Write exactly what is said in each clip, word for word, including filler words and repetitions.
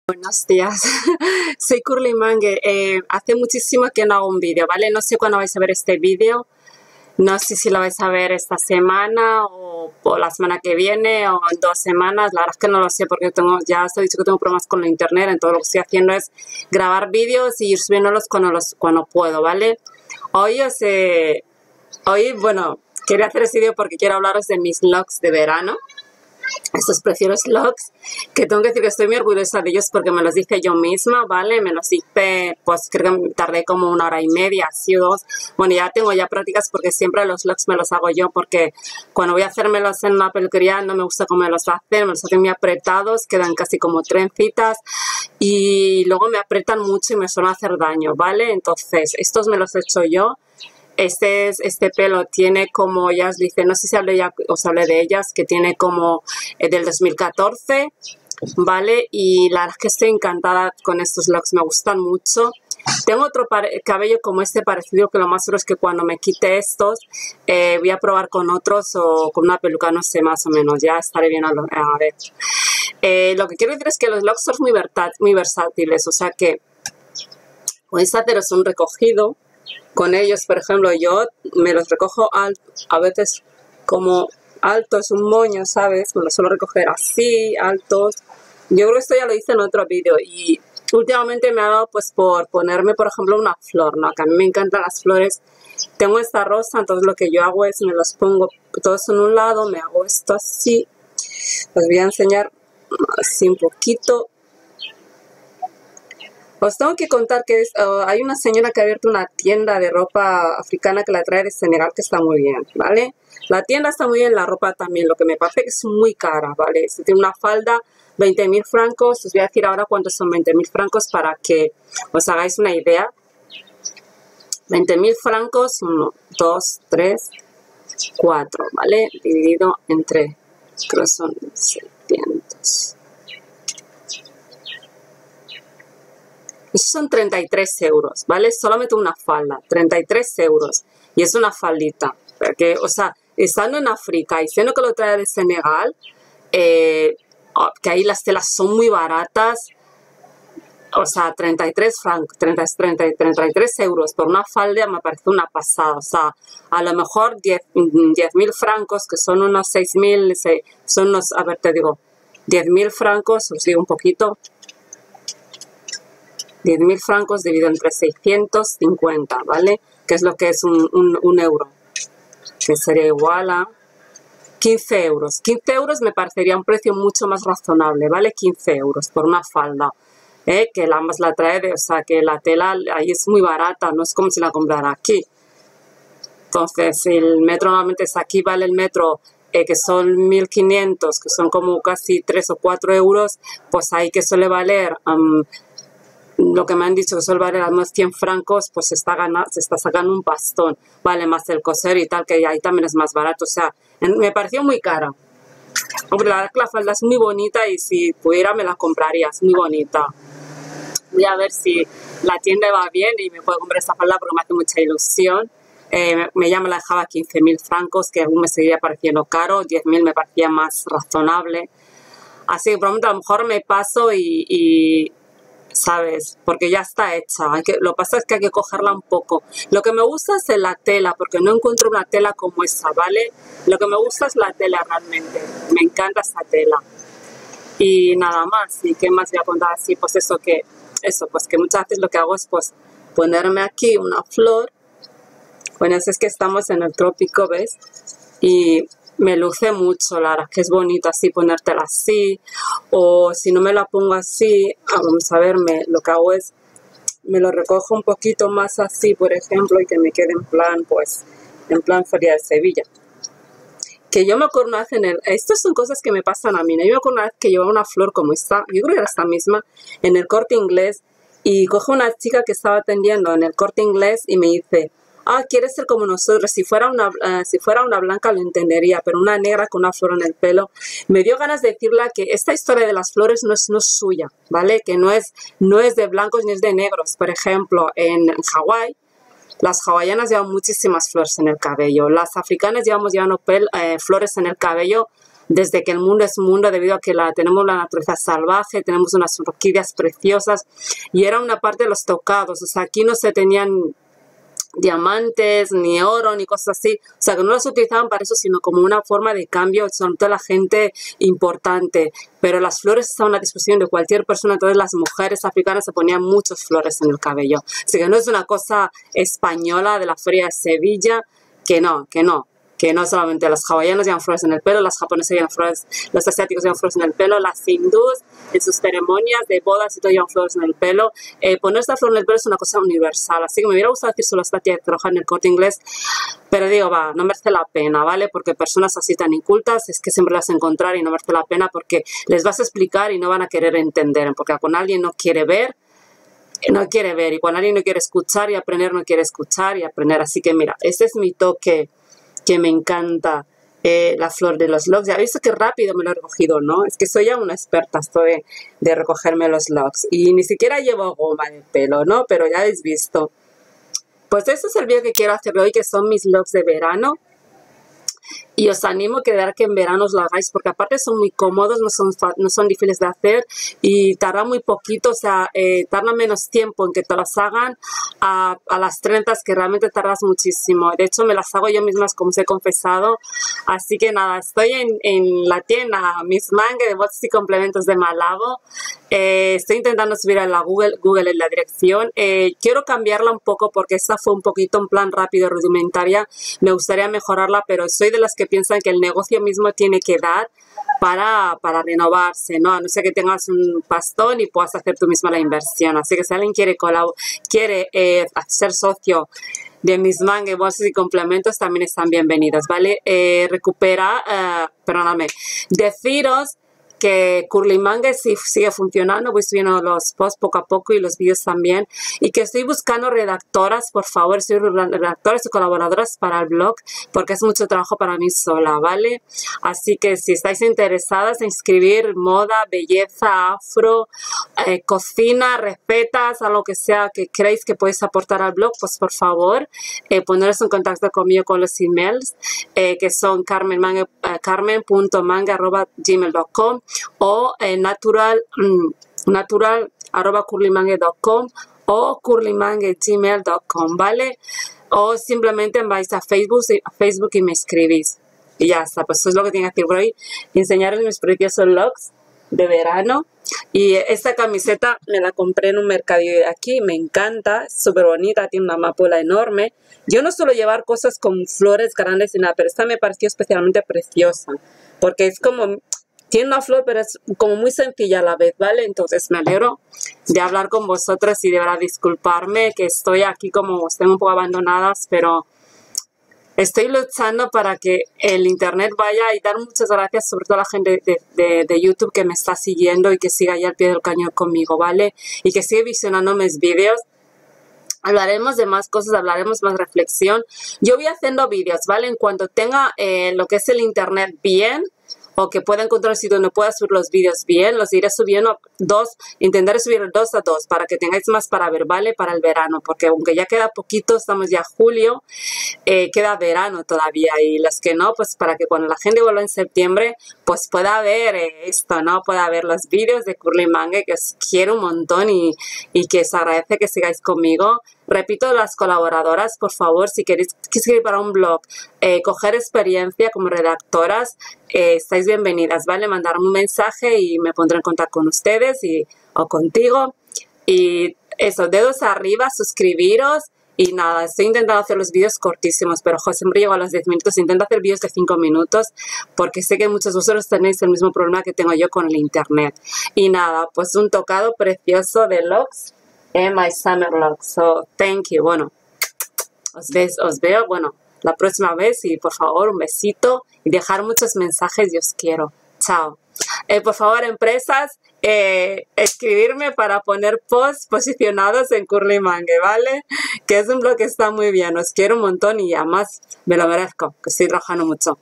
Buenos días, soy Curly Mangue. Eh, hace muchísimo que no hago un vídeo, ¿vale? No sé cuándo vais a ver este vídeo, no sé si lo vais a ver esta semana o, o la semana que viene o en dos semanas. La verdad es que no lo sé porque tengo, ya os he dicho que tengo problemas con la internet, entonces lo que estoy haciendo es grabar vídeos y ir subiéndolos cuando, los, cuando puedo, ¿vale? Hoy os eh, hoy, bueno, quería hacer este vídeo porque quiero hablaros de mis vlogs de verano. Estos preciosos vlogs, que tengo que decir que estoy muy orgullosa de ellos porque me los hice yo misma, ¿vale? Me los hice, pues creo que tardé como una hora y media, así o dos. Bueno, ya tengo ya prácticas porque siempre los vlogs me los hago yo porque cuando voy a hacérmelos en una peluquería no me gusta cómo me los hacen, me los hacen muy apretados, quedan casi como trencitas y luego me apretan mucho y me suelen hacer daño, ¿vale? Entonces, estos me los he hecho yo. Este, es, este pelo tiene como, ya os dice, no sé si hablé ya, os hablé de ellas, que tiene como eh, del dos mil catorce, ¿vale? Y la verdad es que estoy encantada con estos looks, me gustan mucho. Tengo otro cabello como este parecido, que lo más seguro es que cuando me quite estos, eh, voy a probar con otros o con una peluca, no sé, más o menos, ya estaré bien a, lo, a ver. Eh, lo que quiero decir es que los looks son muy, muy versátiles, o sea que podéis haceros un recogido con ellos. Por ejemplo, yo me los recojo alto, a veces como altos, un moño, ¿sabes? Me los suelo recoger así, altos. Yo creo que esto ya lo hice en otro vídeo y últimamente me ha dado pues por ponerme, por ejemplo, una flor, ¿no? Que a mí me encantan las flores. Tengo esta rosa, entonces lo que yo hago es me los pongo todos en un lado, me hago esto así. Os voy a enseñar así un poquito. Os tengo que contar que es, uh, hay una señora que ha abierto una tienda de ropa africana que la trae de Senegal, que está muy bien, ¿vale? La tienda está muy bien, la ropa también, lo que me parece que es muy cara, ¿vale? Si tiene una falda, veinte mil francos, os voy a decir ahora cuántos son veinte mil francos para que os hagáis una idea. veinte mil francos, uno, dos, tres, cuatro, ¿vale? Dividido entre, creo que son seiscientos. Esos son treinta y tres euros, ¿vale? Solamente una falda, treinta y tres euros. Y es una faldita. Porque, o sea, estando en África y siendo que lo trae de Senegal, eh, que ahí las telas son muy baratas, o sea, treinta y tres francos, treinta, treinta, treinta y tres euros por una falda me parece una pasada. O sea, a lo mejor diez mil francos, que son unos seis mil, son unos, a ver, te digo, diez mil francos, os digo un poquito. diez mil francos dividido entre seiscientos cincuenta, ¿vale? Que es lo que es un, un, un euro. Que sería igual a quince euros. quince euros me parecería un precio mucho más razonable, ¿vale? quince euros por una falda. ¿eh? Que la ambas la trae, de, o sea, que la tela ahí es muy barata, no es como si la comprara aquí. Entonces, el metro normalmente es aquí, vale el metro, eh, que son mil quinientos, que son como casi tres o cuatro euros, pues ahí que suele valer... Um, lo que me han dicho que suele valer unos cien francos, pues se está, ganando, se está sacando un pastón, vale, más el coser y tal, que ahí también es más barato, o sea, en, me pareció muy cara. Hombre, la verdad que la falda es muy bonita y si pudiera me la compraría, es muy bonita. Voy a ver si la tienda va bien y me puedo comprar esta falda porque me hace mucha ilusión. Eh, me, me ya me la dejaba quince mil francos, que aún me seguiría pareciendo caro, diez mil me parecía más razonable. Así que por lo a lo mejor me paso y... y ¿sabes? Porque ya está hecha. Hay que, lo que pasa es que hay que cogerla un poco. Lo que me gusta es la tela, porque no encuentro una tela como esa, ¿vale? Lo que me gusta es la tela realmente. Me encanta esa tela. Y nada más. ¿Y qué más voy a contar así? Pues eso que, eso, pues que muchas veces lo que hago es pues ponerme aquí una flor. Bueno, es que estamos en el trópico, ¿ves? Y me luce mucho, la verdad que es bonito así ponértela así, o si no me la pongo así, ah, vamos a ver, me, lo que hago es, me lo recojo un poquito más así, por ejemplo, y que me quede en plan, pues, en plan Feria de Sevilla. Que yo me acuerdo una vez en el, estas son cosas que me pasan a mí, ¿no? Yo me acuerdo una vez que llevaba una flor como esta, yo creo que era esta misma, en el Corte Inglés, y cojo una chica que estaba atendiendo en el Corte Inglés y me dice... Ah, quiere ser como nosotros. Si fuera una uh, si fuera una blanca lo entendería, pero una negra con una flor en el pelo. Me dio ganas de decirle que esta historia de las flores no es, no es suya, ¿vale? Que no es, no es de blancos ni es de negros. Por ejemplo, en Hawái, las hawaianas llevan muchísimas flores en el cabello. Las africanas llevamos llevando pel, eh, flores en el cabello desde que el mundo es mundo, debido a que la, tenemos la naturaleza salvaje, tenemos unas orquídeas preciosas, y era una parte de los tocados. O sea, aquí no se tenían diamantes, ni oro, ni cosas así. O sea, que no las utilizaban para eso, sino como una forma de cambio, sobre todo la gente importante. Pero las flores estaban a disposición de cualquier persona, entonces las mujeres africanas se ponían muchas flores en el cabello. Así que no es una cosa española de la Feria de Sevilla, que no, que no. Que no solamente los hawaianos llevan flores en el pelo, las japonesas llevan flores, los asiáticos llevan flores en el pelo, las hindúes en sus ceremonias de bodas y todo llevan flores en el pelo. Eh, poner esta flor en el pelo es una cosa universal, así que me hubiera gustado decir solo esta tía que trabaja en el Corte Inglés, pero digo, va, no merece la pena, ¿vale? Porque personas así tan incultas es que siempre las encontrar y no merece la pena porque les vas a explicar y no van a querer entender, porque cuando alguien no quiere ver, no quiere ver, y cuando alguien no quiere escuchar y aprender, no quiere escuchar y aprender. Así que mira, ese es mi toque que me encanta, eh, la flor de los locks. Ya visto que rápido me lo he recogido, ¿no? Es que soy ya una experta esto de, de recogerme los locks. Y ni siquiera llevo goma en el pelo, ¿no? Pero ya habéis visto. Pues este es el vídeo que quiero hacer hoy, que son mis locks de verano. Y os animo a que, que en verano os lo hagáis, porque aparte son muy cómodos, no son, no son difíciles de hacer y tarda muy poquito, o sea, eh, tarda menos tiempo en que te las hagan a, a las treinta, que realmente tardas muchísimo. De hecho, me las hago yo misma, como os he confesado. Así que nada, estoy en, en la tienda Miss Mangue de bolsas y complementos de Malabo. Eh, estoy intentando subir a la Google, Google en la dirección. Eh, quiero cambiarla un poco porque esta fue un poquito en plan rápido, rudimentaria. Me gustaría mejorarla, pero soy de las que piensan que el negocio mismo tiene que dar para, para renovarse, ¿no? A no ser que tengas un pastón y puedas hacer tú misma la inversión. Así que si alguien quiere, quiere eh, ser socio de Miss Mangue, bolsas y complementos, también están bienvenidos, ¿vale? Eh, recupera, eh, perdóname, deciros que Curly Mangue sí sigue funcionando, voy subiendo los posts poco a poco y los vídeos también, y que estoy buscando redactoras, por favor, estoy redactoras y colaboradoras para el blog, porque es mucho trabajo para mí sola, ¿vale? Así que si estáis interesadas en escribir moda, belleza, afro, eh, cocina, recetas, algo que sea que creéis que podéis aportar al blog, pues por favor, eh, poneros en contacto conmigo con los emails, eh, que son carmen punto mangue arroba gmail punto com o eh, natural, mm, natural arroba curlymangue punto com o curlymangue gmail punto com, ¿vale? O simplemente vais a Facebook, a Facebook y me escribís. Y ya está, pues eso es lo que tengo que hacer por hoy. Enseñaros mis preciosos looks de verano. Y esta camiseta me la compré en un mercadillo de aquí, me encanta, es súper bonita, tiene una amapola enorme. Yo no suelo llevar cosas con flores grandes y nada, pero esta me pareció especialmente preciosa, porque es como, tiene una flor, pero es como muy sencilla a la vez, ¿vale? Entonces me alegro de hablar con vosotros y de verdad disculparme que estoy aquí como, estoy un poco abandonadas, pero estoy luchando para que el internet vaya, y dar muchas gracias sobre todo a la gente de, de, de YouTube que me está siguiendo y que siga ahí al pie del cañón conmigo, ¿vale? Y que sigue visionando mis vídeos. Hablaremos de más cosas, hablaremos más reflexión. Yo voy haciendo vídeos, ¿vale? En cuanto tenga eh, lo que es el internet bien, o que pueda encontrar un sitio donde pueda subir los vídeos bien, los iré subiendo dos, intentaré subir dos a dos para que tengáis más para ver, ¿vale? Para el verano, porque aunque ya queda poquito, estamos ya julio, eh, queda verano todavía, y los que no, pues para que cuando la gente vuelva en septiembre, pues pueda ver eh, esto, ¿no? Pueda ver los vídeos de Curly Mangue, que os quiero un montón y, y que os agradece que sigáis conmigo. Repito, las colaboradoras, por favor, si queréis escribir para un blog, eh, coger experiencia como redactoras, eh, estáis bienvenidas, ¿vale? Mandarme un mensaje y me pondré en contacto con ustedes y, o contigo. Y eso, dedos arriba, suscribiros. Y nada, estoy intentando hacer los vídeos cortísimos, pero jo, siempre llego a los diez minutos. Intento hacer vídeos de cinco minutos porque sé que muchos de vosotros tenéis el mismo problema que tengo yo con el internet. Y nada, pues un tocado precioso de looks en My Summer Looks. So, thank you. Bueno, os, ves, os veo, bueno, la próxima vez, y por favor, un besito y dejar muchos mensajes y os quiero. Chao. Eh, por favor, empresas, eh, escribirme para poner posts posicionados en Curly Mangue, ¿vale? Que es un blog que está muy bien. Os quiero un montón y además me lo merezco, que estoy trabajando mucho.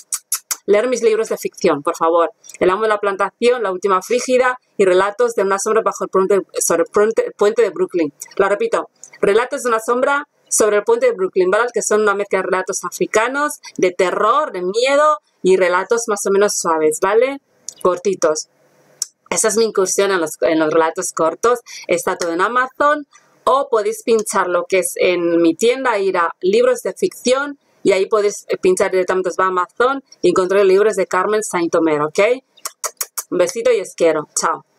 Leer mis libros de ficción, por favor. El amo de la plantación, La última frígida y Relatos de una sombra bajo el puente, sobre el puente, puente de Brooklyn. Lo repito, Relatos de una sombra sobre el puente de Brooklyn, ¿vale? Que son una mezcla de relatos africanos, de terror, de miedo y relatos más o menos suaves, ¿vale? Cortitos. Esa es mi incursión en los, en los relatos cortos. Está todo en Amazon. O podéis pinchar lo que es en mi tienda, ir a libros de ficción y ahí podéis pinchar directamente, os va a Amazon y encontrar libros de Carmen Saint-Omer, ¿ok? Un besito y os quiero. Chao.